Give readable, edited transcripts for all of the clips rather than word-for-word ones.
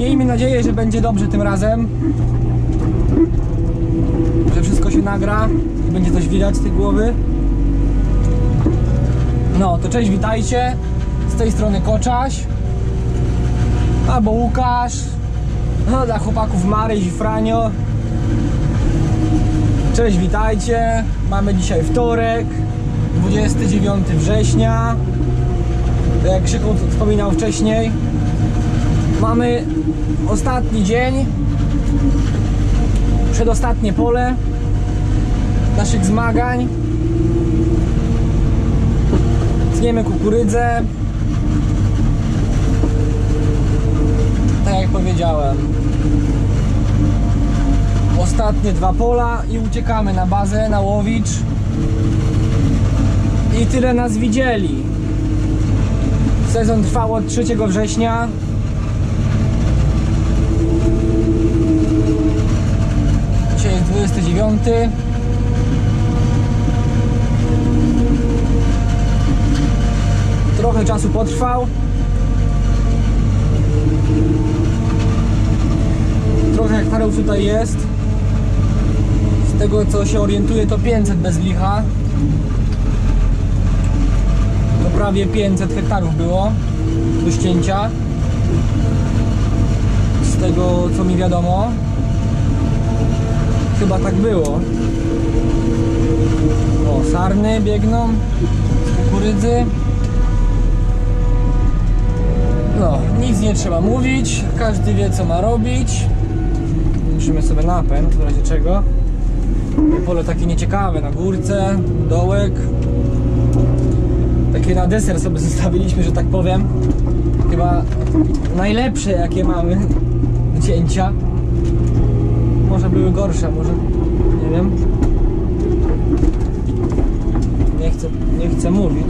Miejmy nadzieję, że będzie dobrze tym razem, że wszystko się nagra i będzie coś widać z tej głowy. No to cześć, witajcie, z tej strony Koczaś albo Łukasz, no dla chłopaków Maryś i Franio. Cześć, witajcie, mamy dzisiaj wtorek, 29 września, tak jak Krzyku wspominał wcześniej. Mamy ostatni dzień, przedostatnie pole naszych zmagań. Tniemy kukurydzę, tak jak powiedziałem. Ostatnie 2 pola i uciekamy na bazę, na Łowicz. I tyle nas widzieli. Sezon trwał od 3 września. Dzisiaj jest 29. Trochę czasu potrwał. Trochę hektarów tutaj jest. Z tego co się orientuję, to 500 bez licha. To prawie 500 hektarów było do ścięcia. Z tego co mi wiadomo. Chyba tak było. O, sarny biegną z kukurydzy. No, nic nie trzeba mówić, każdy wie co ma robić. Musimy sobie napęd, w razie czego. Pole takie nieciekawe, na górce, dołek. Takie na deser sobie zostawiliśmy, że tak powiem. Chyba najlepsze jakie mamy do cięcia. Może były gorsze, może nie wiem. Nie chcę mówić.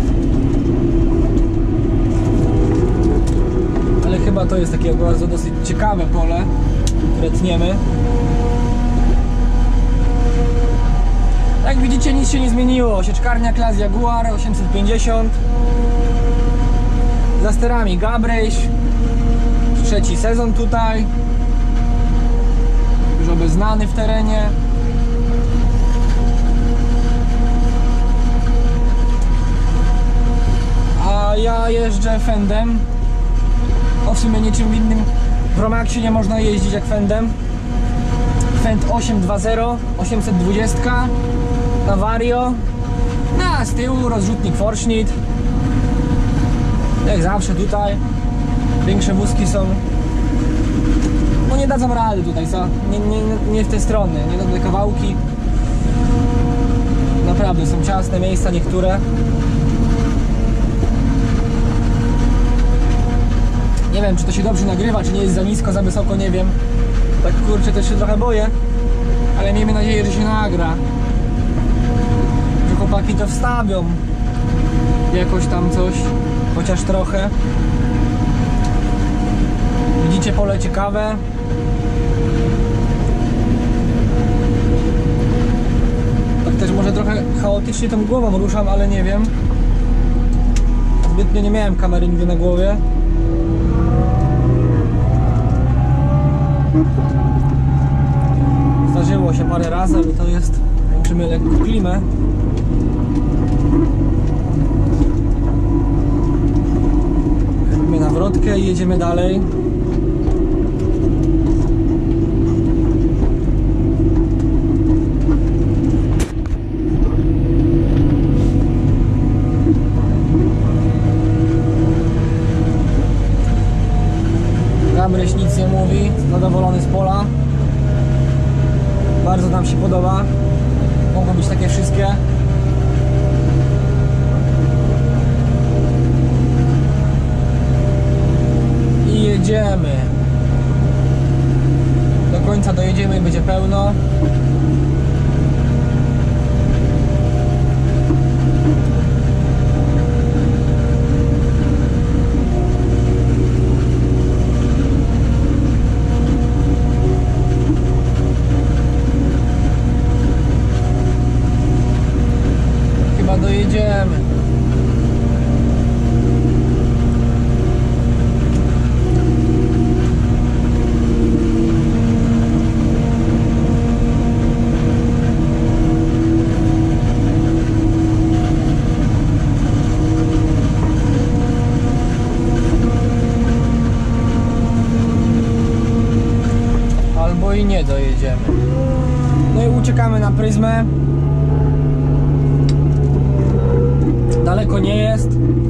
Ale chyba to jest takie bardzo dosyć ciekawe pole, które tniemy. Jak widzicie, nic się nie zmieniło. Sieczkarnia Class Jaguar 850. Za sterami Gabryś. 3. sezon tutaj. Już obeznany w terenie. A ja jeżdżę Fendem. W sumie niczym innym w Romaxie nie można jeździć jak Fendem. Fend 820, 820 na Vario. No, a z tyłu rozrzutnik Forschnitt. Jak zawsze tutaj. Większe wózki są. No nie dadzą rady tutaj, co? Nie w te strony, nie dobre kawałki. Naprawdę są ciasne miejsca niektóre. Nie wiem, czy to się dobrze nagrywa, czy nie jest za nisko, za wysoko, nie wiem. Tak kurczę, też się trochę boję. Ale miejmy nadzieję, że się nagra. Że chłopaki to wstawią. Jakoś tam coś. Chociaż trochę. Widzicie, pole ciekawe. Tak też może trochę chaotycznie tą głową ruszam, ale nie wiem. Zbytnio nie miałem kamery nigdy na głowie. Zdarzyło się parę razy, ale to jest, włączymy lekko klimę. Robimy nawrotkę i jedziemy dalej. Gabryś nic nie mówi, zadowolony z pola. Bardzo nam się podoba. Mogą być takie wszystkie. I jedziemy. Do końca dojedziemy i będzie pełno. Dojedziemy. to i nie dojedziemy. No i uciekamy na Pryzmę. Daleko nie jest.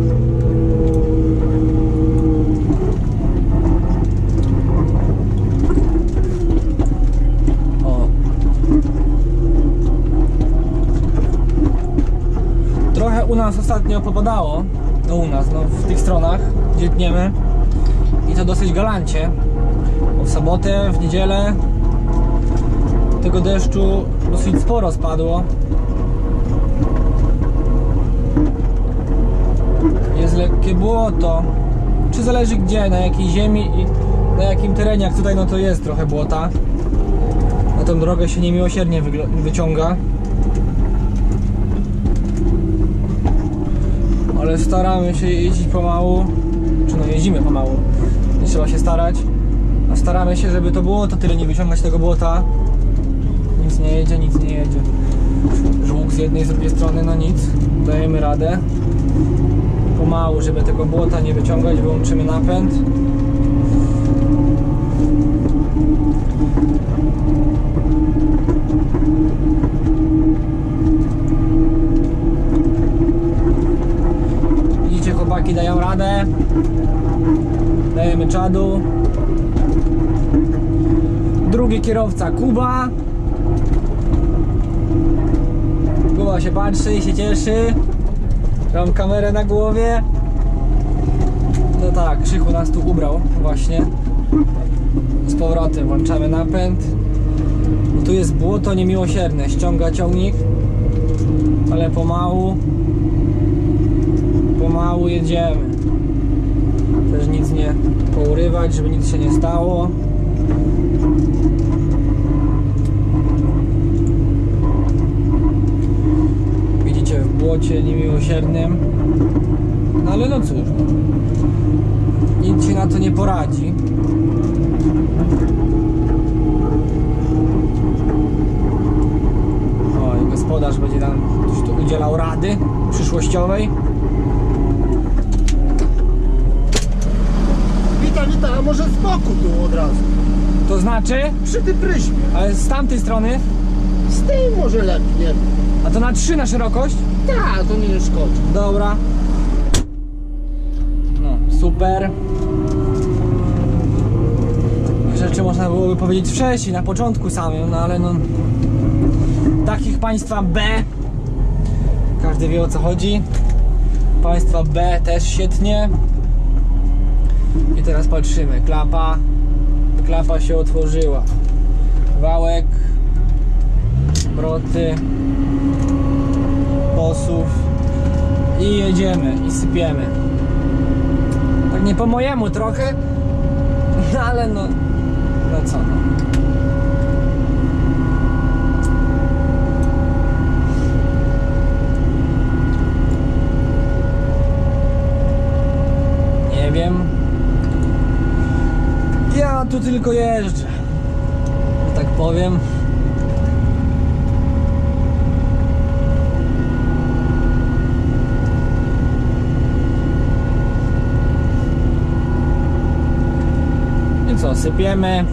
O. Trochę u nas ostatnio popadało. No u nas, no w tych stronach, gdzie tniemy. I to dosyć galancie. Bo w sobotę, w niedzielę tego deszczu dosyć sporo spadło. Jest lekkie błoto. Czy zależy gdzie, na jakiej ziemi i na jakim terenie. Jak tutaj, no to jest trochę błota. Na tą drogę się niemiłosiernie wyciąga. Ale staramy się jeździć pomału. Czy no jeździmy pomału. Nie trzeba się starać. A staramy się, żeby to błoto tyle nie wyciągać tego błota. Nic nie jedzie, nic nie jedzie. Żółk z jednej, z drugiej strony, no nic. Dajemy radę. Pomału, żeby tego błota nie wyciągać, wyłączymy napęd. Widzicie, chłopaki dają radę. Dajemy czadu. Drugi kierowca Kuba. Kuba się patrzy i się cieszy. Mam kamerę na głowie. No tak, Krzychu nas tu ubrał właśnie. Z powrotem włączamy napęd. No tu jest błoto niemiłosierne. Ściąga ciągnik. Ale pomału. Pomału jedziemy. Też nic nie pourywać, żeby nic się nie stało. Widzicie, w błocie niemiłosiernym. No ale no cóż, nic się na to nie poradzi. O, i gospodarz będzie nam tu udzielał rady przyszłościowej. Witam, a może z boku tu od razu? To znaczy? Przy tym Pryzmie. Ale z tamtej strony? Z tej może lepiej, nie wiem. A to na 3 na szerokość? Tak, to nie szkodzi. Dobra. No, super. Rzeczy można byłoby powiedzieć wcześniej, na początku samym, no ale no... Takich państwa B. Każdy wie, o co chodzi. Państwa B też świetnie. I teraz patrzymy. Klapa się otworzyła. Wałek. Broty. Posuw. I jedziemy. I sypiemy. Tak nie po mojemu trochę. No ale no... No co no. Nie wiem. Ja tu tylko jeżdżę, że tak powiem. I co, sypiemy.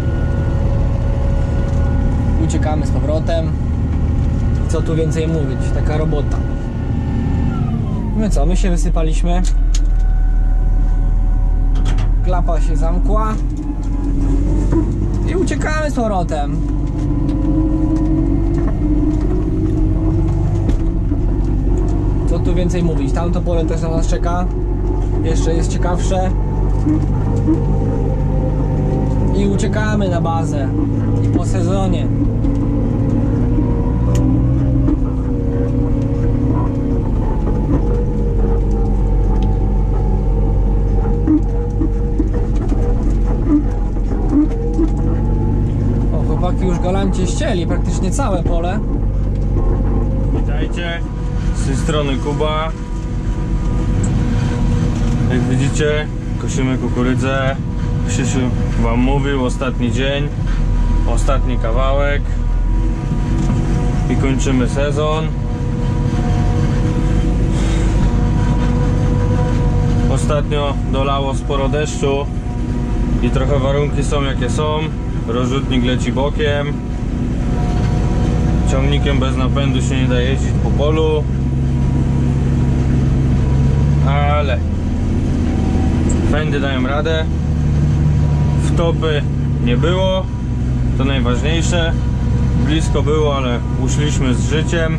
Uciekamy z powrotem. Co tu więcej mówić, taka robota. No co, my się wysypaliśmy. Klapa się zamkła. I uciekamy z powrotem. Co tu więcej mówić? Tamto pole też na nas czeka. Jeszcze jest ciekawsze. I uciekamy na bazę. I po sezonie. Chłopaki już galancie ścieli praktycznie całe pole. Witajcie, z tej strony Kuba. Jak widzicie, kosimy kukurydzę. Krzysiu wam mówił, ostatni dzień, ostatni kawałek i kończymy sezon. Ostatnio dolało sporo deszczu i trochę warunki są jakie są. rozrzutnik leci bokiem, ciągnikiem bez napędu się nie da jeździć po polu, ale fendy dają radę, wtopy nie było, to najważniejsze, blisko było, ale uszliśmy z życiem.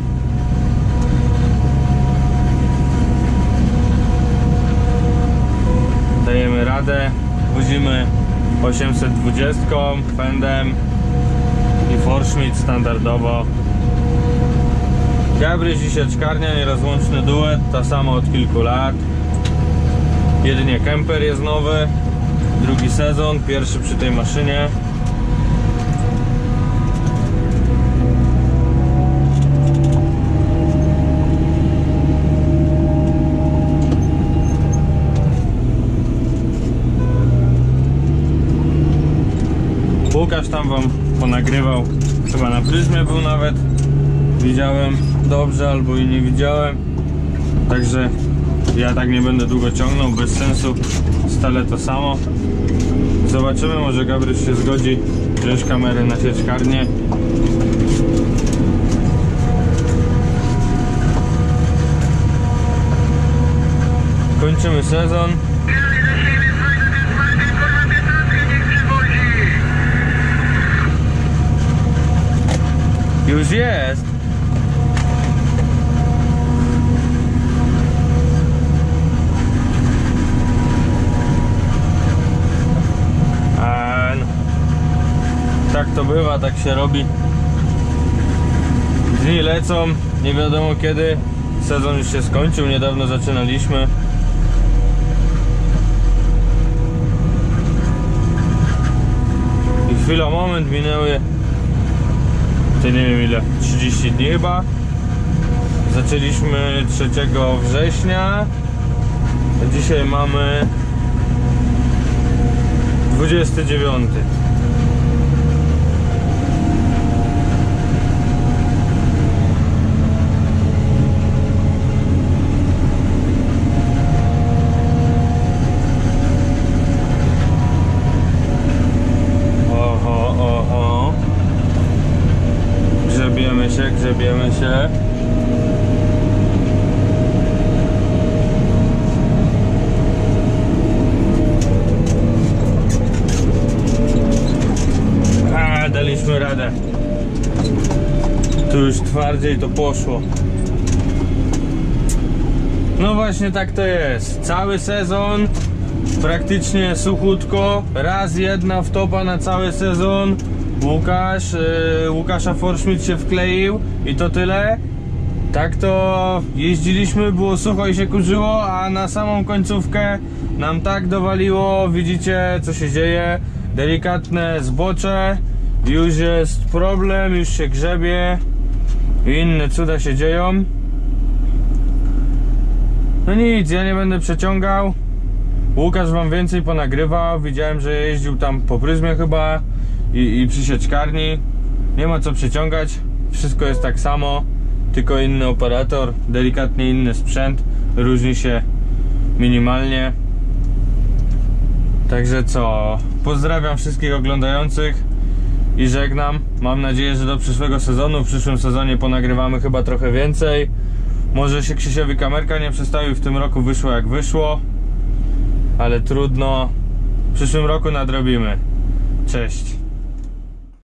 Dajemy radę, wozimy 820 fendem i Forschmidt standardowo. Gabryś i sieczkarnia, nierozłączny duet, ta sama od kilku lat. Jedynie kemper jest nowy, drugi sezon, pierwszy przy tej maszynie. Łukasz tam wam ponagrywał, chyba na Pryzmie był nawet, widziałem dobrze albo i nie widziałem, także ja tak nie będę długo ciągnął, bez sensu, stale to samo. Zobaczymy, może Gabryś się zgodzi wziąć kamerę na sieczkarnię. Kończymy sezon. Już jest. No. Tak to bywa, tak się robi. Dni lecą, nie wiadomo kiedy. Sezon już się skończył, niedawno zaczynaliśmy. I chwila, moment, minęły, nie wiem ile, 30 dni chyba. Zaczęliśmy 3 września, a dzisiaj mamy 29. Grzebiemy się. Daliśmy radę. Tu już twardziej to poszło. No właśnie tak to jest. Cały sezon praktycznie suchutko. Raz jedna wtopa na cały sezon. Łukasza Forschmidt się wkleił i to tyle. Tak to jeździliśmy, było sucho i się kurzyło, a na samą końcówkę nam tak dowaliło, widzicie co się dzieje, delikatne zbocze, już jest problem, już się grzebie i inne cuda się dzieją. No nic, ja nie będę przeciągał. Łukasz wam więcej ponagrywał, widziałem, że jeździł tam po Pryzmie chyba i przy sieczkarni. Nie ma co przeciągać, wszystko jest tak samo, tylko inny operator, delikatnie inny sprzęt, różni się minimalnie. Także co, pozdrawiam wszystkich oglądających i żegnam. Mam nadzieję, że do przyszłego sezonu, w przyszłym sezonie ponagrywamy chyba trochę więcej. Może się Krzysiowi kamerka nie przestawił, w tym roku wyszło jak wyszło, ale trudno, w przyszłym roku nadrobimy. Cześć.